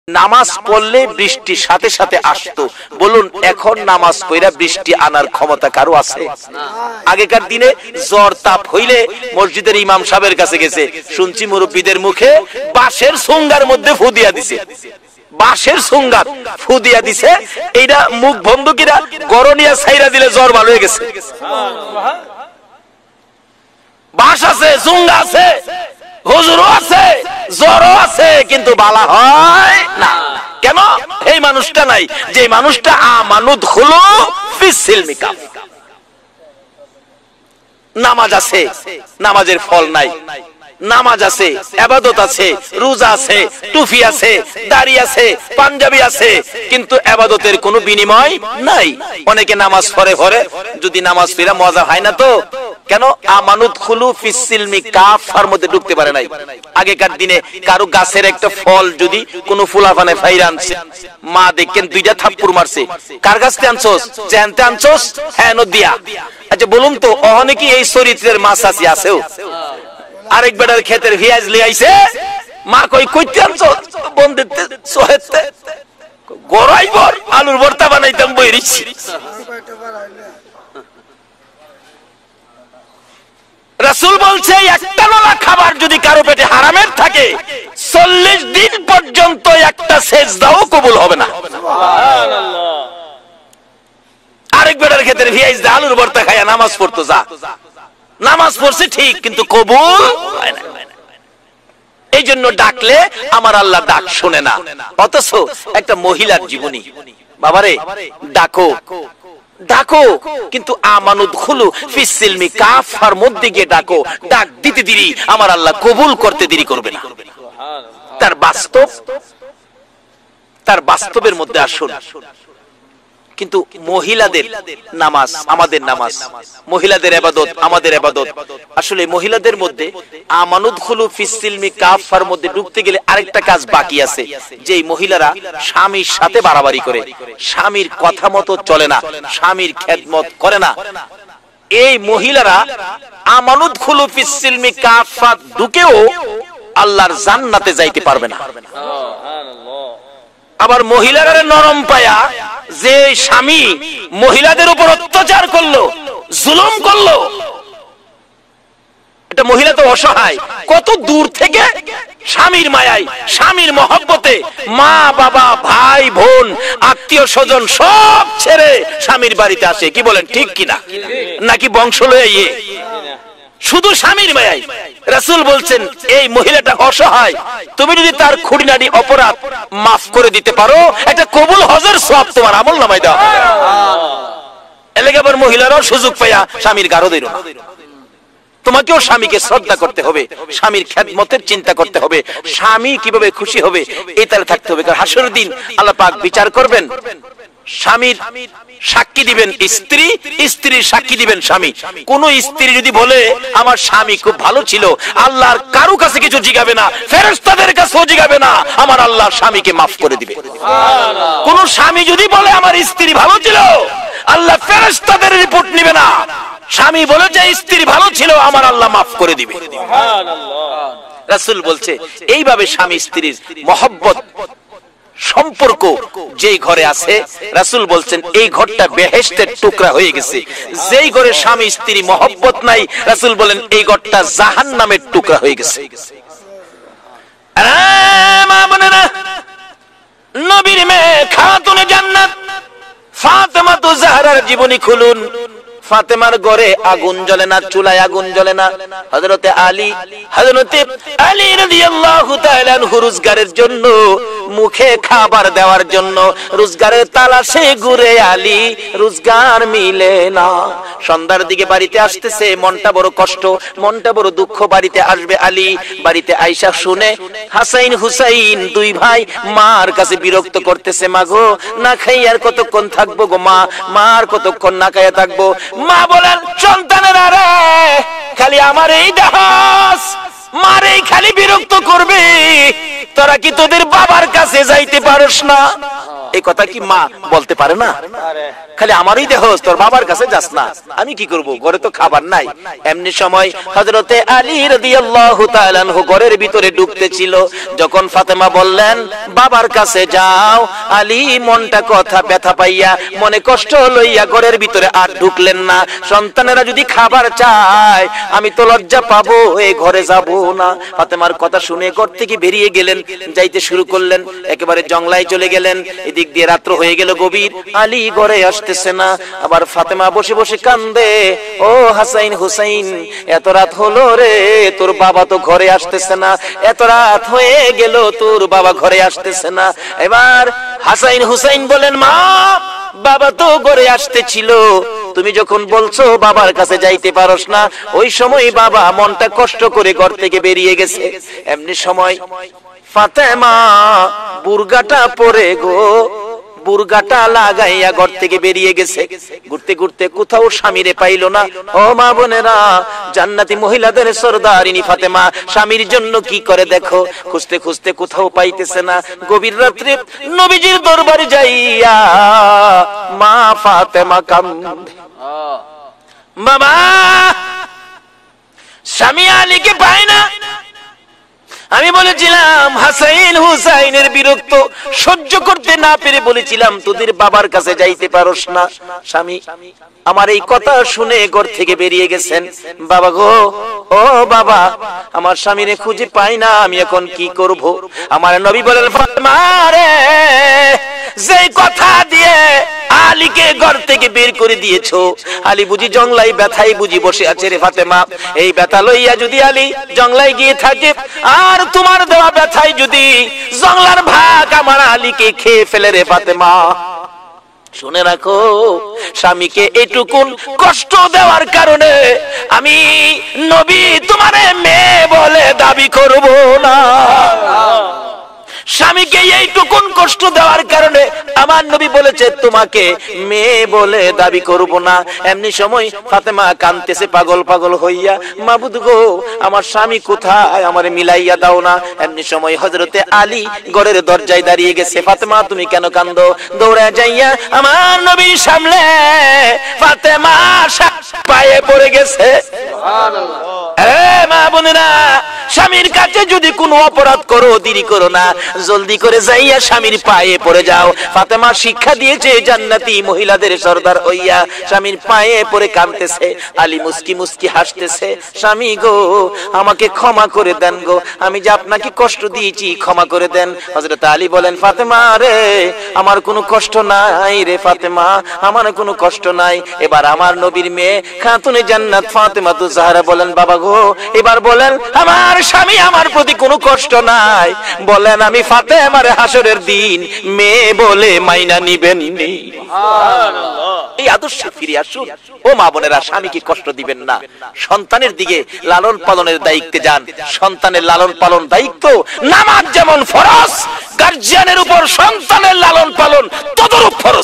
নামাজ পড়লে বৃষ্টি সাথে সাথে আসতো। বলুন এখন নামাজ পড়া বৃষ্টি আনার ক্ষমতা কারো আছে? আগেকার দিনে জ্বর তাপ হইলে মসজিদের ইমাম সাহেবের কাছে গেছে, শুনছি মুরব্বীদের মুখে বাঁশের সুঙ্গার মধ্যে ফু দিয়া দিছে, বাঁশের সুঙ্গার ফু দিয়া দিছে, এইটা মুখ বন্ধকিরা গরনিয়া ছাইরা দিলে জ্বর ভালো হয়ে গেছে। বাঁশ আছে, সুঙ্গা আছে, হুজুরও আছে, জ্বরও আছে, কিন্তু বালা হয় না। কেন? এই মানুষটা নাই যে মানুষটা আমানুদ খুলু ফিস সিলমি কাফ। নামাজ আছে, নামাজের ফল নাই। নামাজ আছে, ইবাদত আছে, রোজা আছে, টুপি আছে, দাড়ি আছে, পাঞ্জাবি আছে, কিন্তু ইবাদতের কোনো বিনিময় নাই। অনেকে নামাজ পড়ে পড়ে, যদি নামাজ পড়া মজা হয় না তো কেন? আমানুদ খুলু ফিস সিলমি কাফার মধ্যে ঢুকতে পারে নাই। আগেকার দিনে কারো গাছের একটা ফল যদি কোনো ফুলাফানে ফাইরা আনছে, মা দেখেন দুইটা থাপ্পড় মারছে, কার গাছ থেকে আনছস? জানতে আনছস? হ্যাঁ নদিয়া। আচ্ছা বলুন তো অহনে কি এই চরিত্রের মাছ আছে? আছেও। আরেক বেটার ক্ষেতের পেঁয়াজ লিয়ে আইছে, মা কই কইতে আনছস? বন্ধুতে সোহেতে গড়াইবর আলুর ভর্তা বানাইতাম বইরিছি। রাসূল বলছে একটা নলা খাবার যদি কারো পেটে হারামের থাকে 40 দিন পর্যন্ত একটা সেজদাও কবুল হবে না। সুবহানাল্লাহ। আরেক বেটার ক্ষেতের পেঁয়াজ দিয়ে আলুর ভর্তা খায়া নামাজ পড়তো, যা নামাজ পড়ছে ঠিক, কিন্তু কবুল হয় না। এই জন্য ডাকলে আমার আল্লাহ ডাক শোনে না। অথচ একটা মহিলার জীবনী, বাবারে ডাকো ডাকো, কিন্তু আমানুদ খুলু ফিস সিলমি কাফার মধ্যে গিয়ে ডাকো, ডাক দিতে দেরি আমার আল্লাহ কবুল করতে দেরি করবে না। তার বাস্তবের মধ্যে আসুন। কিন্তু মহিলাদের নামাজ আমাদের নামাজ, মহিলাদের ইবাদত আমাদের ইবাদত। আসলে মহিলাদের মধ্যে আমানুদ খুলু ফিস সিলমি কাফার মধ্যে ঢুকতে গেলে আরেকটা কাজ বাকি আছে, যে মহিলারা স্বামীর সাথে বাড়াবাড়ি করে, স্বামীর কথা মতো চলে না, স্বামীর খেদমত করে না। এই মহিলারা আমানুদ খুলু ফিস সিলমি কাফা ঢুকেও আল্লাহর জান্নাতে যাইতে পারবে না। আবার মহিলারা নরম পায়া যে স্বামী মহিলাদের উপর অত্যাচার করলো, জুলুম করলো, এটা মহিলা তো অসহায়, কত দূর থেকে স্বামীর মায়ায়, স্বামীর মহব্বতে মা বাবা ভাই বোন আত্মীয় স্বজন সব ছেড়ে স্বামীর বাড়িতে আসে। কি বলেন, ঠিক কিনা? নাকি বংশ লয়ে শুধু স্বামীর মায়ায়? রাসূল বলছেন এই মহিলাটা অসহায়, তুমি যদি তার খুঁটিনাটি অপরাধ মাফ করে দিতে পারো, একটা কবুল হজের সওয়াব তোমার আমলনামায় দাও। এলাকা আবার মহিলারাও সুযোগ পাইয়া স্বামীর গারো দিল না। তোমাকেও স্বামীকে শ্রদ্ধা করতে হবে, স্বামীর খেদমতের চিন্তা করতে হবে, স্বামী কিভাবে খুশি হবে এই তালে থাকতে হবে। কারণ হাসরের দিন আল্লাহ পাক বিচার করবেন, স্বামীর সাক্ষী দিবেন স্ত্রী, স্ত্রীর সাক্ষী দিবেন স্বামী। কোন স্ত্রী যদি বলে আমার স্বামী খুব ভালো ছিল, আল্লাহর কারো কাছে কিছু জিগাবে না, ফেরেশতাদের কাছেও জিগাবে না, আমার আল্লাহ স্বামীকে মাফ করে দিবে। সুবহানাল্লাহ। কোন স্বামী যদি বলে আমার স্ত্রী ভালো ছিল, আল্লাহ ফেরেশতাদের রিপোর্ট নিবে না, স্বামী বলে যে স্ত্রী ভালো ছিল, আমার আল্লাহ মাফ করে দিবে। সুবহানাল্লাহ। রাসূল বলছে এইভাবে স্বামী স্ত্রীর মহব্বত সম্পর্ক যেই ঘরে আছে, রাসূল বলছেন এই ঘরটা বেহেশতের টুকরা হয়ে গেছে। যেই ঘরে স্বামী স্ত্রী মহব্বত নাই, রাসূল বলেন এই ঘরটা জাহান্নামের টুকরা হয়ে গেছে। মা বোনেরা, নবীর মেয়ে খাতুনে জান্নাত ফাতেমা তো জাহরার জীবনী খুলুন। ফাতেমার ঘরে আগুন জ্বলে না, চুলায় আগুন জ্বলে না। হযরতে আলী রাদিয়াল্লাহু তাআলা আনহু রোজগারের জন্য, মুখে খাবার দেওয়ার জন্য রোজগারের তালাশে ঘুরে আলী, রোজগার মিলে না। সন্ধ্যার দিকে বাড়িতে আসতেছে, মনটা বড় কষ্ট, মনটা বড় দুঃখ। বাড়িতে আসবে আলী, বাড়িতে আয়েশা শুনে হাসাইন হুসাইন দুই ভাই মার কাছে বিরক্ত করতেছে, মা গো না খাই আর কতক্ষণ থাকবো গো মা, মার কতক্ষণ না খাইয়া থাকবো। মা বলেন সন্তানেরা রে, খালি আমার এই দাস মারে খালি বিরক্ত করবে, তোরা কি তোদের বাবার কাছে যাইতে পারস না? এই কথা কি মা বলতে পারে না? খালি আমারই দেহ, তোর বাবার কাছে যাস না। আমি কি করব, ঘরে তো খাবার নাই। এমনি সময় হযরতে আলী রাদিয়াল্লাহু তাআলা আনহু ঘরের ভিতরে ঢুকতেছিল। যখন ফাতেমা বললেন বাবার কাছে যাও, আলী মনটা কথা ব্যথা পাইয়া মনে কষ্ট লইয়া ঘরের ভিতরে আর ঢুকলেন না। সন্তানেরা যদি খাবার চায় আমি তো লজ্জা পাবো, এই ঘরে যাব না। ফাতেমার কথা শুনে ঘর থেকে বেরিয়ে গেলেন, যাইতে শুরু করলেন, একেবারে জংলায় চলে গেলেন। এদিক দিয়ে রাত্র হয়ে গেল গভীর, আলী ঘরে আসতেছে না। আবার ফাতেমা বসে বসে কান্দে, ও হাসাইন হুসাইন, এত রাত হলো রে, তোর বাবা তো ঘরে আসতেছে না, এত রাত হয়ে গেল তোর বাবা ঘরে আসতেছে না। এবার হাসাইন হুসাইন বলেন, মা বাবা তো ঘরে আসতেছিল, তুমি যখন বলছো বাবার কাছে যাইতে পারোস না, ওই সময় বাবা মনটা কষ্ট করে ঘর থেকে বেরিয়ে গেছে। এমনি সময় ফাতেমা বুরগাটা পরে গো, বুরগাটা লাগাইয়া ঘর থেকে বেরিয়ে গেছে। ঘুরতে ঘুরতে কোথাও স্বামীরে পাইল না। ও মা বোনেরা, জান্নাতি মহিলাদের সরদারিনী ফাতেমা স্বামীর জন্য কি করে দেখো, খুঁজতে খুঁজতে কোথাও পাইতেছে না। গভীর রাত্রে নবীজির দরবারে যাইয়া মা ফাতেমা কান্দে, বাবা স্বামী আলীকে পায় না। আমি বলেছিলাম হাসাইন হুসাইনের বিরক্ত সহ্য করতে না পেরে বলেছিলাম তোদের বাবার কাছে যাইতে পারোস না। স্বামী আমার এই কথা শুনে ঘর থেকে বেরিয়ে গেছেন। বাবা গো, ও বাবা, আমার স্বামীরে খুঁজে পাই না, আমি এখন কি করব? আমার নবী বলেন, ফাতেমা রে, যে কথা দিয়ে আলীকে ঘর থেকে বের করে দিয়েছো, আলী বুঝি জংলাই ব্যথায় বুঝি বসে আছে রে ফাতেমা। এই ব্যথা লইয়া যদি আলী জংলাই গিয়ে থাকে, আর তোমার দেওয়া ব্যথায় যদি জংলার ভাগ আমার আলীকে খেয়ে ফেলে রে ফাতেমা, শুনে রাখো, স্বামীকে এটুকুন কষ্ট দেওয়ার কারণে আমি নবী তোমারে মেয়ে বলে দাবি করব না। স্বামীকে এইটুকুন কষ্ট দেওয়ার কারণে আমার নবী বলেছে তোমাকে মেয়ে বলে দাবি করব না। এমনি সময় ফাতেমা কাঁদতেছে পাগল পাগল হইয়া, মাবুদ গো, আমার স্বামী কোথায়, আমারে মিলাইয়া দাও না। এমনি সময় হযরতে আলী ঘরের দরজায় দাঁড়িয়ে গেছে। ফাতেমা তুমি কেন কান্দো? দৌড়ে যাইয়া আমার নবীর সামনে ফাতেমা পায়ে পড়ে গেছে। মা বোনেরা, স্বামীর কাছে যদি কোনো অপরাধ করো দেরি করো না, জলদি করে যাইয়া স্বামীর পায়ে পড়ে যাও। ফাতেমা শিক্ষা দিয়েছে জান্নাতি মহিলাদের সরদার হইয়া স্বামীর পায়ে পড়ে কাঁদতেছে। আলী মুস্কি মুস্কি হাসতেছে, স্বামী গো, আমাকে ক্ষমা করে দেন গো, আমি যে আপনাকে কষ্ট দিয়েছি ক্ষমা করে দেন। হযরত আলী বলেন, ফাতেমা রে, আমার কোনো কষ্ট নাই রে ফাতেমা, আমার কোনো কষ্ট নাই। এবার আমার নবীর মেয়ে খাতুনে জান্নাত ফাতেমা তু জাহরা বলেন, বাবা গো, এবার বলেন আমার স্বামী আমার প্রতি কোনো কষ্ট নাই, বলেন আমি ফাতেমার হাসরের দিন মেয়ে বলে মাইনা নিবেন নি? এই আদর্শে ফিরে আসুন। ও মা বোনেরা, স্বামীকে কষ্ট দিবেন না, সন্তানের দিকে লালন পালনের দায়িত্বে যান। সন্তানের লালন পালন দায়িত্ব, নামাজ যেমন ফরজ, গার্জিয়ানের উপর সন্তানের লালন পালন তদরূপ ফরজ।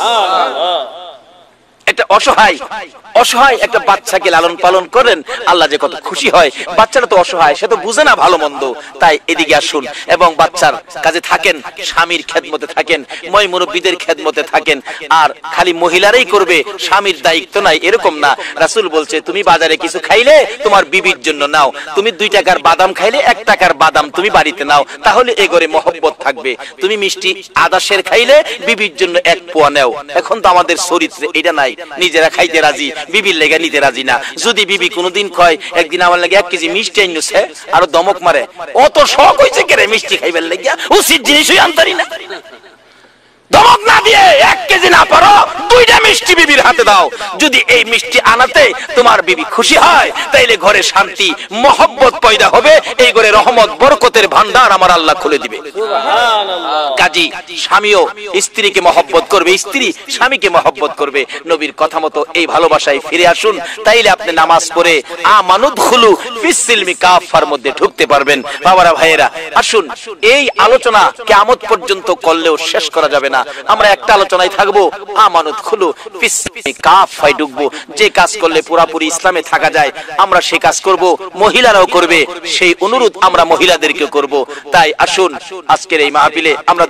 একটা অসহায় একটা বাচ্চাকে লালন পালন করেন, আল্লাহ যে কত খুশি হয়। বাচ্চাটা তো অসহায়, সে তো বুঝে না ভালো মন্দ। তাই এদিকে আসুন এবং বাচ্চার কাজে থাকেন, স্বামীর খেদমতে থাকেন, ময় মুরব্বীদের খেদমতে থাকেন। আর খালি মহিলারাই করবে, স্বামীর দায়িত্ব নাই এরকম না। রাসূল বলছে তুমি বাজারে কিছু খাইলে তোমার বিবির জন্য নাও, তুমি 2 টাকার বাদাম খাইলে 1 টাকার বাদাম তুমি বাড়িতে নাও, তাহলে এই ঘরে মহব্বত থাকবে। তুমি মিষ্টি আদাশের খাইলে বিবির জন্য 1 পোয়া নাও। এখন তো আমাদের চরিত্রে এটা নাই, নিজেরা খাইতে রাজি, বিবির লেগে নিতে রাজি না। যদি বিবি কোনদিন কয় একদিন আমার লাগে 1 কেজি মিষ্টি আইনছে, আর দমক মারে, অত শখ হইছে কেরে মিষ্টি খাইবার লাগিয়া, উচিত জিনিসই আনতারি না। দমক না দিয়ে 1 কেজি না পারো 2টা মিষ্টি বিবির হাতে দাও। যদি এই মিষ্টি আনাতে তোমার বিবি খুশি হয়, তাইলে ঘরে শান্তি মহব্বত পয়দা হবে, এই ঘরে রহমত বরকতের ভান্ডার আমার আল্লাহ খুলে দিবে। কাজী স্বামীও স্ত্রীকে মহব্বত করবে, স্ত্রী স্বামীকে মহব্বত করবে। নবীর কথা মতো এই ভালোবাসায় ফিরে আসুন, তাইলে আপনি নামাজ পড়ে আমানুদখুলু ফিস-সিলমি কাফার মধ্যে ঢুকতে পারবেন। বাবারা ভাইয়েরা, আসুন এই আলোচনা কিয়ামত পর্যন্ত করলেও শেষ করা যাবে না। আমরা একটা আলোচনায় থাকবো, আমানুদখুলু ফিস-সিলমি কাফায় ঢুকবো। যে কাজ করলে পুরোপুরি ইসলামে থাকা যায় আমরা সে কাজ করব, মহিলারাও করবে, সেই অনুরোধ আমরা মহিলাদেরকে করব। তাই আসুন আজকের এই মাহফিলে আমরা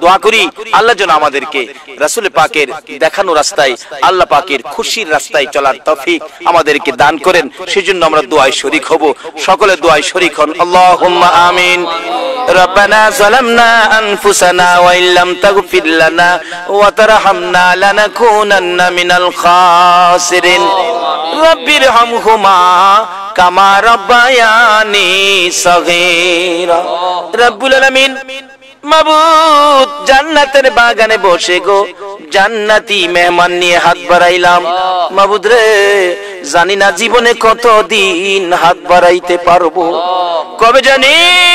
দোয়া করি আল্লাহ যেন আমাদেরকে রাসূল পাকের দেখানো রাস্তায়, আল্লাহ পাকের খুশির রাস্তায় চলার তৌফিক আমাদেরকে দান করেন। সেজন্য আমরা দোয়ায় শরীক হব। সকলে দোয়ায় শরীক হন। আল্লাহুম্মা আমিন। রব্বানা যালামনা আনফুসানা ওয়া ইল্লাম তাগফির লানা ওয়া তারহামনা লানাকুনান্না মিনাল খাসিরিন। রব্বিরহামহুমা কামা রাব্বায়ানি সগীরা। রব্বুল আলামিন মাবুদ, জান্নাতের বাগানে বসে গো জান্নাতি মেহমান নিয়ে হাত বাড়াইলাম। মাবুদ রে, জানি না জীবনে কতদিন হাত বাড়াইতে পারবো, কবে জানি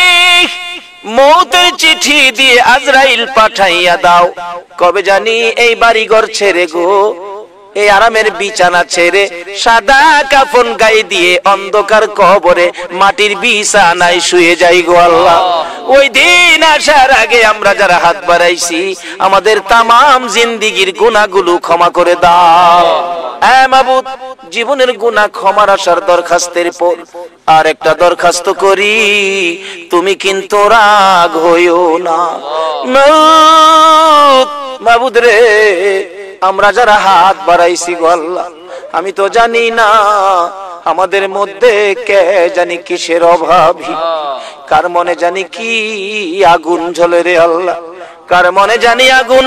মৌতের চিঠি দিয়ে আজরাইল পাঠাইয়া দাও, কবে জানি এই বাড়ি ঘর ছেড়ে গো, এই আরামের বিছানা ছেড়ে সাদা কাফন গায়ে দিয়ে অন্ধকার কবরে মাটির বিছানায় শুয়ে যাই গো আল্লাহ। ওই দিন আসার আগে আমরা যারা হাত বাড়াইছি আমাদের তামাম জিন্দেগীর গুনাহগুলো ক্ষমা করে দাও। মাবুদ, জীবনের গুনাহ ক্ষমার আসার দরখাস্তের পর আর একটা দরখাস্ত করি, তুমি কিন্তু রাগ হইও না। মাবুদ রে, আমরা যারা হাত বাড়াইছি গো আল্লাহ, আমি তো জানি না আমাদের মধ্যে কে জানি কিসের অভাবী, কার মনে জানি কি আগুন জ্বলে রে আল্লাহ, কার মনে জানি আগুন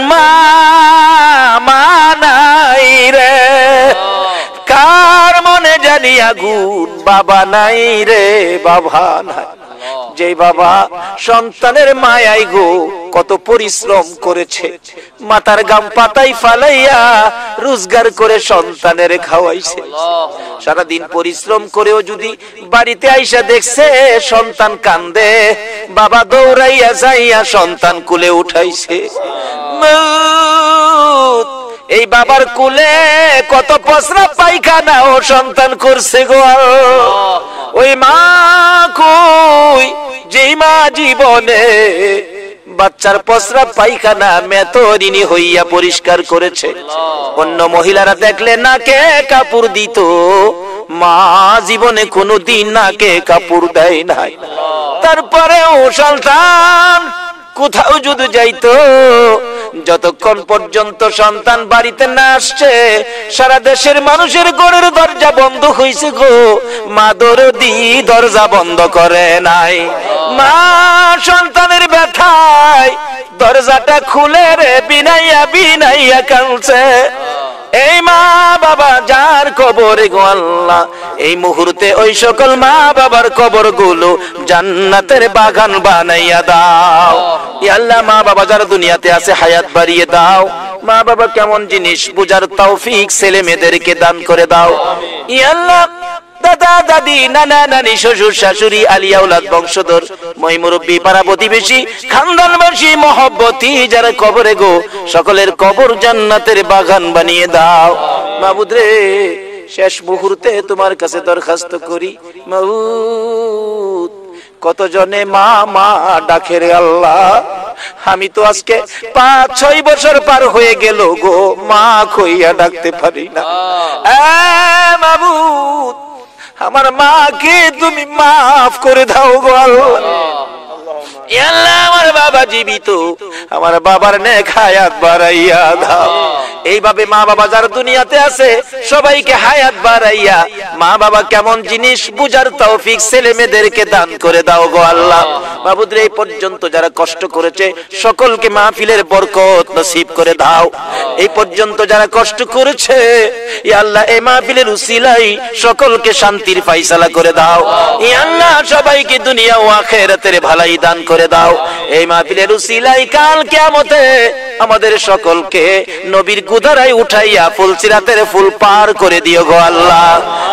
নাই রে, কার মনে জানি আগুন বাবা নাই রে, বাবা নাই। যে বাবা সন্তানের মায়ায় গো কত পরিশ্রম করেছে, মাথার গাম পাতাই ফালাইয়া রোজগার করে সন্তানের খাওয়াইছে, সারাদিন পরিশ্রম করেও যদি বাড়িতে আইসা দেখছে সন্তান কান্দে, বাবা দৌড়াইয়া যাইয়া সন্তান কুলে উঠাইছে। এই বাবার কুলে কত পসরা পায়খানা ও সন্তান করছে গো। ওই মা কই, যেই মা জীবনে বাচ্চার পসরা পায়খানা মেতরিনী হইয়া পরিষ্কার করেছে, অন্য মহিলারা দেখলে নাকে কাপড় দিত, মা জীবনে কোনোদিন নাকে কাপড় দেয় নাই। তারপরেও সন্তান কোথাও যদি যাইতো, যতক্ষণ পর্যন্ত সন্তান বাড়িতে না আসছে সারা দেশের মানুষের ঘরের দরজা বন্ধ হইছে গো, মা দরদি দরজা বন্ধ করে নাই। মা সন্তানের ব্যথায় দরজাটা খুলে রে বিনাইয়া বিনাইয়া কাঁদছে। এই মা বাবা যার কবরে গো আল্লাহ, এই মুহূর্তে ওই সকল মা বাবার কবর গুলো জান্নাতের বাগান বানাইয়া দাও। ইয়া আল্লাহ, মা বাবা যারা দুনিয়াতে আছে হায়াত বাড়িয়ে দাও। মা বাবা কেমন জিনিস বুঝার তৌফিক ছেলে মেয়েদেরকে দান করে দাও। ইয়া আল্লাহ, দাদা দাদি নানা নানি শ্বশুর শাশুড়ি আলিয়া আওলাদ বংশধর মই মুরব্বী পাড়া প্রতিবেশী খানদানবাসী মহব্বতী যারা কবরে গো, সকলের কবর জান্নাতের বাগান বানিয়ে দাও। মাবুদ রে, শেষ মুহূর্তে তোমার কাছে দরখাস্ত করি, মাবুদ কত জনে মা মা ডাকে রে আল্লাহ, আমি তো আজকে 5-6 বছর পার হয়ে গেল গো, মা কইয়া ডাকতে পারি না। মাবুদ, আমার মাকে তুমি মাফ করে দাও গো আল্লাহ। আল্লাহ, আমার বাবা জীবিত, আমার বাবার নেক হায়াত বাড়াইয়া দাও। এইভাবে মা বাবা যারা দুনিয়াতে আছে সবাইকে হায়াত বাড়াইয়া মা বাবা কেমন জিনিস বুঝার তৌফিক ছেলে মেয়েদেরকে দান করে দাও গো আল্লাহ। মাবুদ রে, এই পর্যন্ত যারা কষ্ট করেছে সকলকে মাহফিলের বরকত নসিব করে দাও। এই পর্যন্ত যারা কষ্ট করেছে ইয়া আল্লাহ, এই মাহফিলের উসিলাই সকলকে শান্তির ফায়সালা করে দাও। ইয়া আল্লাহ, সবাইকে দুনিয়া ও আখিরাতের ভালাই দান করে দাও। এই মাহফিলের উসিলাই কাল কিয়ামতে আমাদের সকলকে নবীর গুদারায় উঠাইয়া ফুলসিরাতের ফুল পার করে দিও গো আল্লাহ।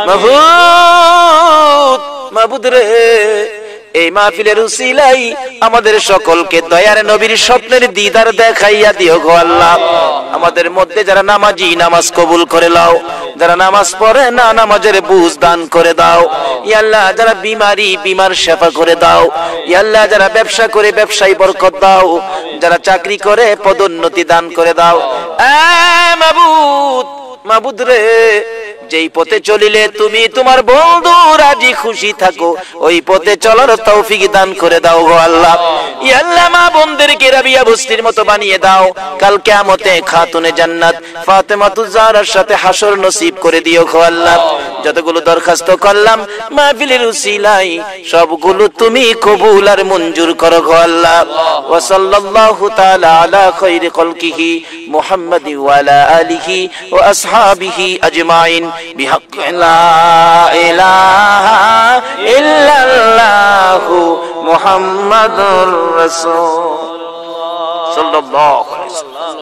মাবুদ, মাবুদ রে, এই মাহফিলের উসিলাই আমাদের সকলকে দয়ার নবীর স্বপ্নের দিদার দেখাইয়া দিও গো আল্লাহ। আমাদের মধ্যে যারা নামাজি নামাজ কবুল করে লাও, যারা নামাজ পড়ে না নামাজের বুঝ দান করে দাও। ইয়া আল্লাহ, যারা বিমারি বিমার সেবা করে দাও। ইয়া আল্লাহ, যারা ব্যবসা করে ব্যবসায় বরকত দাও, যারা চাকরি করে পদোন্নতি দান করে দাও। মাবুদ, মাবুদ রে, যেই পথে চলিলে তুমি তোমার বন্ধু রাজি খুশি থাকো, ওই পথে চলার তৌফিক দান করে দাও গো আল্লাহ। ইয়া আল্লাহ, মা বোনদেরকে রাবিয়া বস্তির মতো বানিয়ে দাও, কাল কিয়ামতে খাতুনে জান্নাত ফাতেমাতুজ জাহরার সাথে হাসর নসিব করে দিও গো আল্লাহ। যতগুলো দরখাস্ত করলাম মাহফিলের উসিলায় সবগুলো তুমি কবুল আর মঞ্জুর করো গো আল্লাহ। ওয়া সাল্লাল্লাহু তাআলা আলা খায়রি খালকিহি মুহাম্মাদি ওয়া আলা আলিহি ওয়া আসহাবিহি আজমাইন বিহাক্কি লা ইলাহা ইল্লাল্লাহু মুহাম্মাদুর রাসূল সাল্লাল্লাহু আলাইহি ওয়াসাল্লাম।